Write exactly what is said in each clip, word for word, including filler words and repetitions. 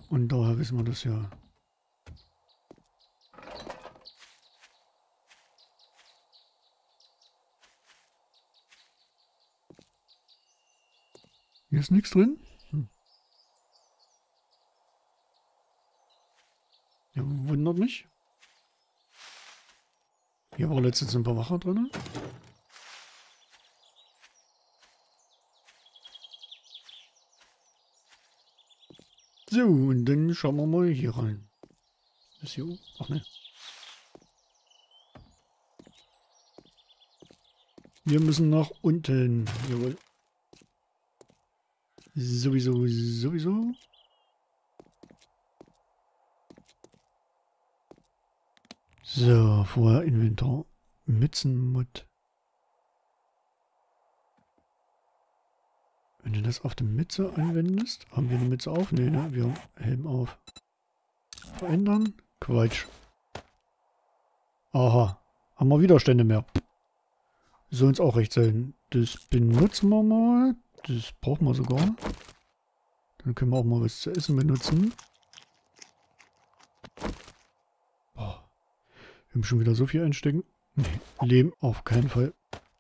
Und daher wissen wir das ja. Hier ist nichts drin. Hm. Ja, wundert mich. Hier war letztens ein paar Wacher drin. So, und dann schauen wir mal hier rein. Ist hier oben? Ach ne. Wir müssen nach unten. Jawohl. Sowieso, sowieso. So, vorher Inventar. Mützenmod. Wenn du das auf die Mütze anwendest, haben wir eine Mütze auf? Ne, ne, wir haben Helm auf. Verändern? Quatsch. Aha. Haben wir Widerstände mehr. Soll uns auch recht sein. Das benutzen wir mal. Das brauchen wir sogar. Dann können wir auch mal was zu essen benutzen. Boah. Wir haben schon wieder so viel einstecken. Nee, Lehm auf keinen Fall.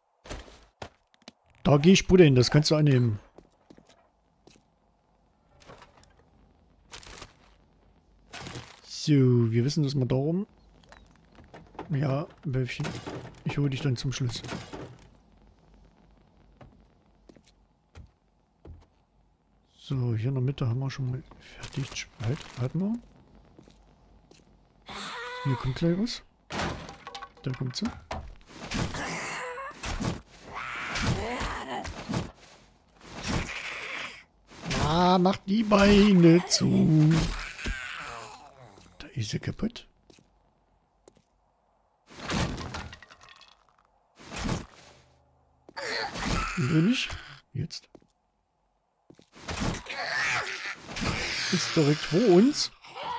Da gehe ich Buddha hin, das kannst du annehmen. So, wir wissen, dass wir darum... Ja, Wölfchen. Ich hole dich dann zum Schluss. So, hier in der Mitte haben wir schon mal fertig. Halt, halten wir. Hier kommt gleich was. Da kommt sie. Ah, mach die Beine zu. Da ist sie kaputt. Wenig. Jetzt. Ist direkt vor uns.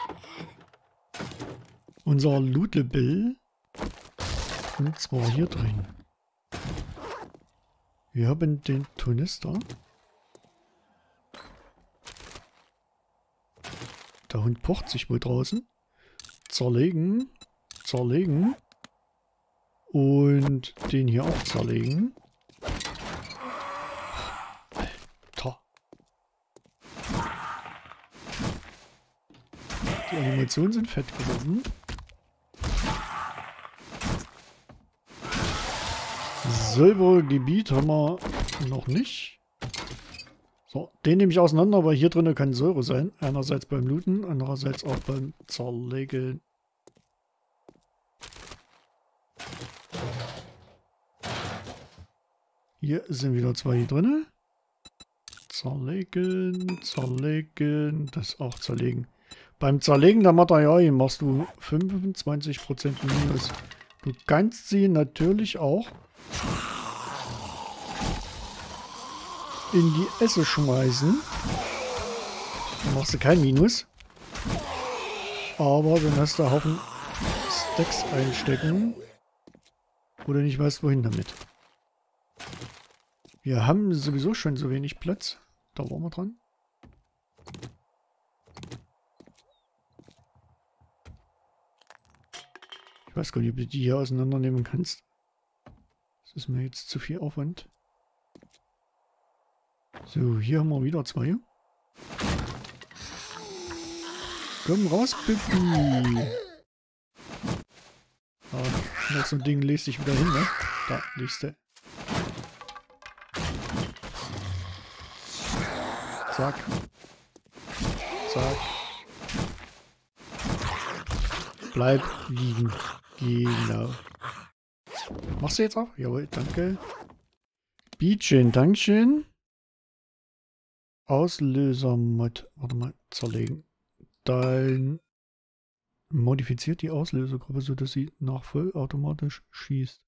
Unser Loot-Level. Und zwar hier drin. Wir haben den Tornister. Der Hund pocht sich wohl draußen. Zerlegen. Zerlegen. Und den hier auch zerlegen. Alter. Die Animationen sind fett geworden. Säuregebiet haben wir noch nicht. So, den nehme ich auseinander, weil hier drin kann Säure sein. Einerseits beim Looten, andererseits auch beim Zerlegen. Hier sind wieder zwei drin. Zerlegen, zerlegen, das auch zerlegen. Beim Zerlegen der Materialien machst du fünfundzwanzig Prozent Minus. Du kannst sie natürlich auch in die Esse schmeißen. Dann machst du kein Minus. Aber dann hast du einen Haufen Stacks einstecken, wo du nicht weißt, wohin damit. Wir haben sowieso schon so wenig Platz. Da waren wir dran. Ich weiß gar nicht, ob du die hier auseinandernehmen kannst. Das ist mir jetzt zu viel Aufwand. So, hier haben wir wieder zwei. Komm raus, Pippi. Ah, noch so ein Ding lässt sich wieder hin, ne? Da, legst du. Zack. Zack. Bleib liegen. Genau. Machst du jetzt auch? Jawohl, danke. Bietchen, Dankeschön. Auslöser-Mod. Warte mal, zerlegen. Dann modifiziert die Auslösergruppe, sodass sie nach vollautomatisch schießt.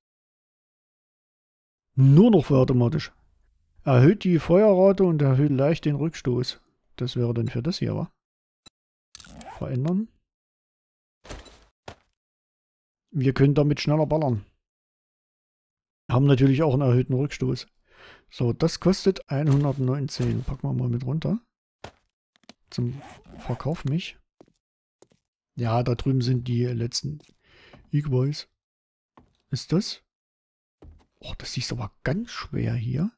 Nur noch vollautomatisch. Erhöht die Feuerrate und erhöht leicht den Rückstoß. Das wäre dann für das hier, wa? Verändern. Wir können damit schneller ballern. Haben natürlich auch einen erhöhten Rückstoß. So, das kostet hundertneunzehn. Packen wir mal mit runter. zum Verkauf mich. Ja, da drüben sind die letzten Eagboys. Ist das? Oh, das ist aber ganz schwer hier.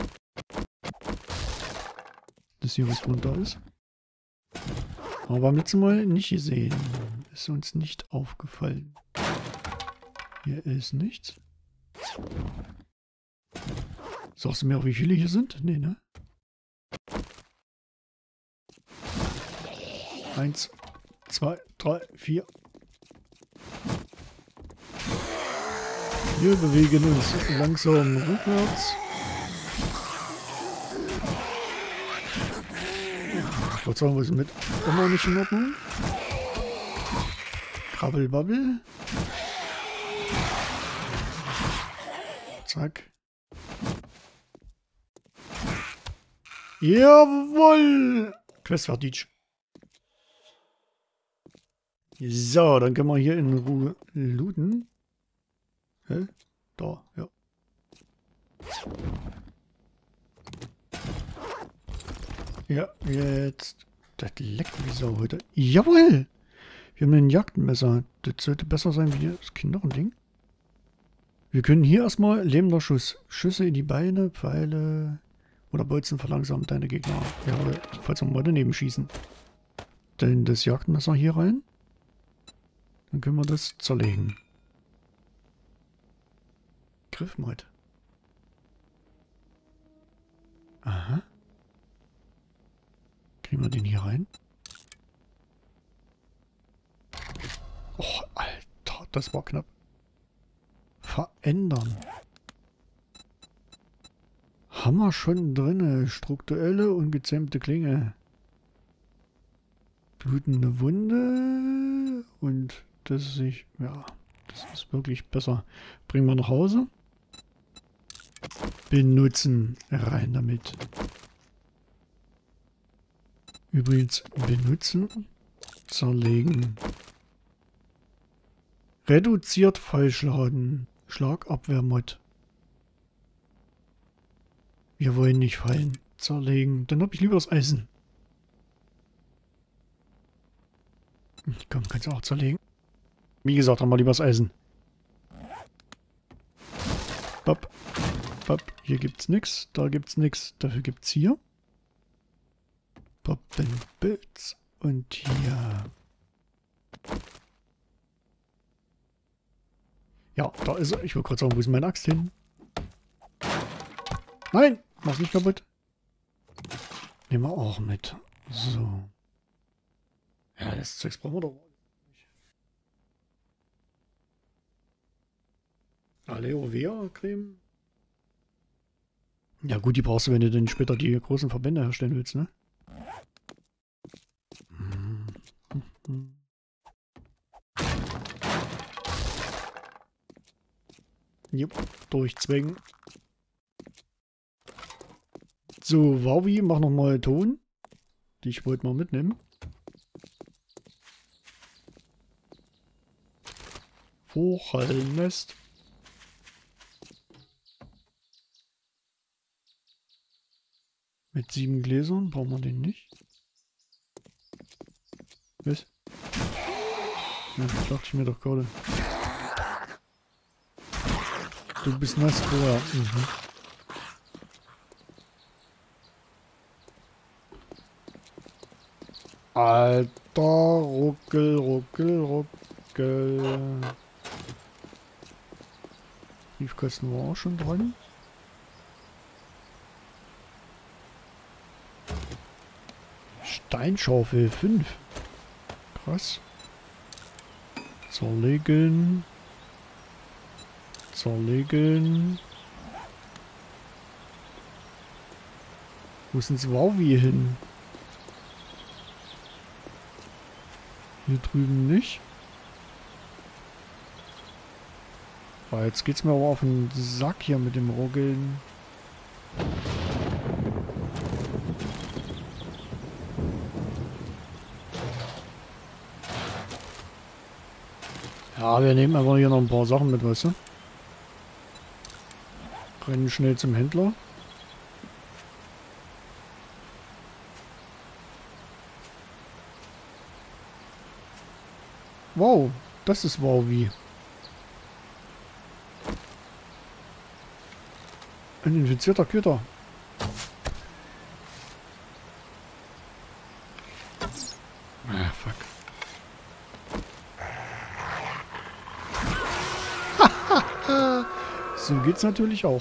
Das hier, was drunter ist. Aber beim letzten Mal nicht gesehen. Ist uns nicht aufgefallen. Hier ist nichts. Sagst du mir auch, wie viele hier sind? Nee, ne? Eins, zwei, drei, vier. Wir bewegen uns langsam rückwärts. Ich wollte sagen, wir sind mit immer nicht in Ordnung. Krabbelbabbel. Zack. Jawohl! Quest fertig. So, dann können wir hier in Ruhe looten. Hä? Da, ja. Ja, jetzt. Das leckt wie Sau heute. Jawohl! Wir haben ein Jagdmesser. Das sollte besser sein wie das Knochending. Wir können hier erstmal lebender Schuss. Schüsse in die Beine, Pfeile oder Bolzen verlangsamen deine Gegner. Jawohl, falls wir mal daneben schießen. Dann das Jagdmesser hier rein. Dann können wir das zerlegen. Griffmod. Aha. Kriegen wir den hier rein? Oh, Alter, das war knapp. Verändern. Haben wir schon drinne. Strukturelle und gezähmte Klinge. Blutende Wunde. Und das ist sich, ja, das ist wirklich besser. Bringen wir nach Hause. Benutzen. Rein damit. Übrigens benutzen. Zerlegen. Reduziert Fallschaden. Schlagabwehrmod. Wir wollen nicht fallen. Zerlegen. Dann habe ich lieber das Eisen. Komm, kannst du auch zerlegen. Wie gesagt, haben wir lieber das Eisen. Bap. Bap. Hier gibt's nichts. Da gibt's nichts. Dafür gibt's hier. Poppenbitz. Und hier. Ja, da ist er. Ich wollte gerade sagen, wo ist meine Axt hin? Nein! Mach's nicht kaputt. Nehmen wir auch mit. So. Ja, das Zeugs brauchen wir doch nicht. Aloe Vera Creme. Ja gut, die brauchst du, wenn du dann später die großen Verbände herstellen willst, ne? Jupp, durchzwängen. So, Wowi, mach nochmal Ton. Die wollte mal mitnehmen. Vorhallennest. Mit sieben Gläsern brauchen wir den nicht. Was? Ja, das dachte ich mir doch gerade. Du bist nass vorher. Mhm. Alter, ruckel, ruckel, ruckel. Briefkasten war auch schon dran. Steinschaufel fünf. Krass. Zerlegen. Zerlegen. Wo ist denn das Wowi hin? Hier drüben nicht. Oh, jetzt geht's mir aber auf den Sack hier mit dem Ruckeln. Ja, wir nehmen aber hier noch ein paar Sachen mit, weißt du? Rennen schnell zum Händler. Wow, das ist wow wie. Ein infizierter Köter. Ah, fuck. So geht's natürlich auch.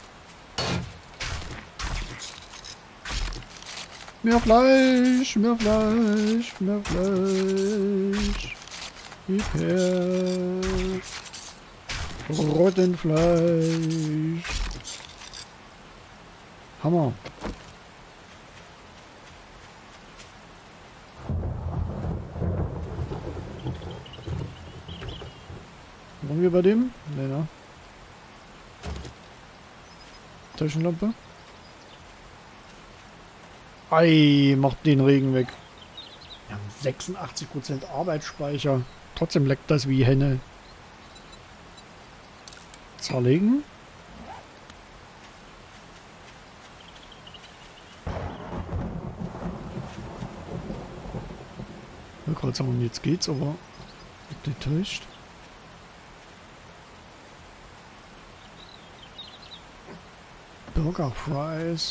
Mehr Fleisch, mehr Fleisch, mehr Fleisch. Gib her. Rottenfleisch. Hammer. Waren wir bei dem? Nee, ne? Taschenlampe. Ei, macht den Regen weg. Wir haben sechsundachtzig Prozent Arbeitsspeicher. Trotzdem leckt das wie Henne. Zerlegen. Ich wollte gerade sagen, jetzt geht's, aber getäuscht. Burger Fries.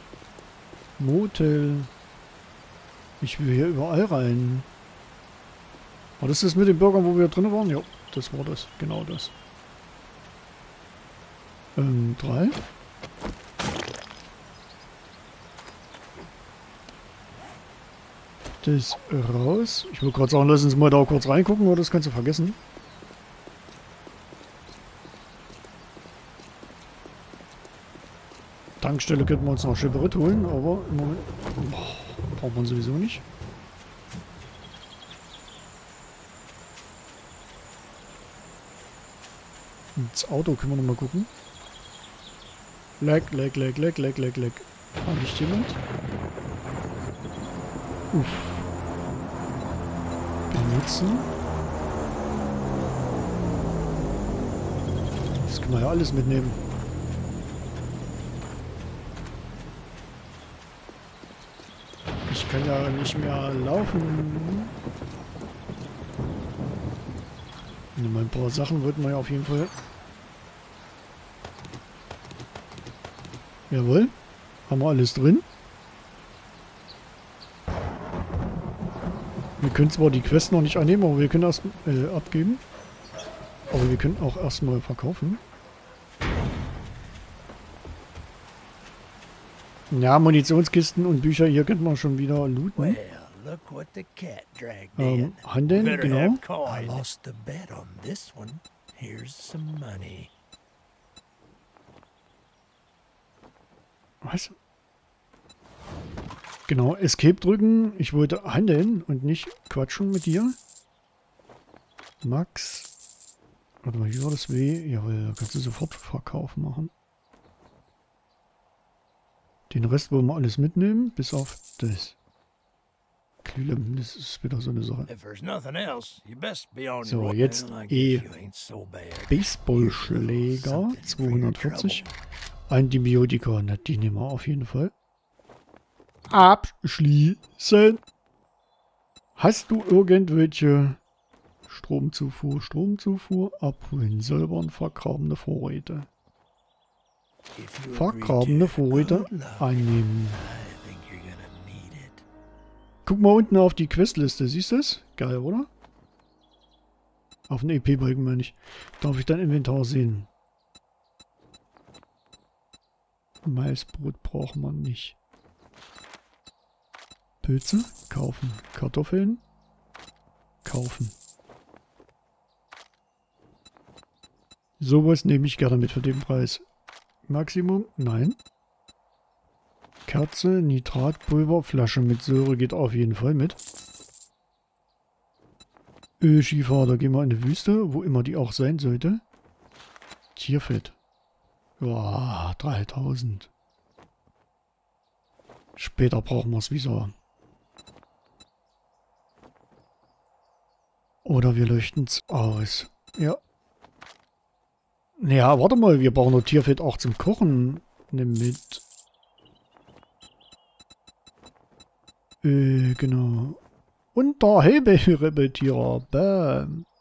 Motel. Ich will hier überall rein. War das das mit den Burgern, wo wir drin waren? Ja, das war das. Genau das. Ähm, drei. Das raus. Ich wollte gerade sagen, lass uns mal da kurz reingucken, oder das kannst du vergessen. Tankstelle könnten wir uns noch Schipperet holen, aber im Moment boah, braucht man sowieso nicht. Ins Auto können wir noch mal gucken. Leck, leck, leck, leck, leck, leck, leck. War nicht jemand? Uff. Benutzen. Das können wir ja alles mitnehmen. Ich kann ja nicht mehr laufen. Mal ein paar Sachen wollten wir ja auf jeden Fall. Jawohl. Haben wir alles drin. Wir können zwar die Quest noch nicht annehmen, aber wir können erst äh, abgeben. Aber wir können auch erstmal verkaufen. Ja, Munitionskisten und Bücher hier könnte man schon wieder looten. Ähm, handeln, genau. Was? Genau, Escape drücken. Ich wollte handeln und nicht quatschen mit dir. Max. Warte mal, wie war das W? Jawohl, da kannst du sofort Verkauf machen. Den Rest wollen wir alles mitnehmen, bis auf das. Glühlampen, das ist wieder so eine Sache. So, jetzt E. Baseballschläger, zweihundertvierzig. Antibiotika, na, die nehmen wir auf jeden Fall. Abschließen. Hast du irgendwelche Stromzufuhr, Stromzufuhr, abholen, silbern, vergrabene Vorräte? Vergrabene Vorräte annehmen. Guck mal unten auf die Questliste, siehst du das? Geil, oder? Auf den E P-Balken meine ich. Darf ich dein Inventar sehen? Maisbrot braucht man nicht. Pilze? Kaufen. Kartoffeln? Kaufen. Sowas nehme ich gerne mit für den Preis. Maximum? Nein. Kerze, Nitratpulver, Flasche mit Säure geht auf jeden Fall mit. Ölschiefer, da gehen wir in die Wüste, wo immer die auch sein sollte. Tierfett. Ja, dreitausend. Später brauchen wir es wieder. Oder wir leuchten es aus. Ja. Naja, warte mal, wir brauchen noch Tierfett auch zum Kochen. Nimm mit. Äh, genau. Unterhebelrebeltierer. Bam.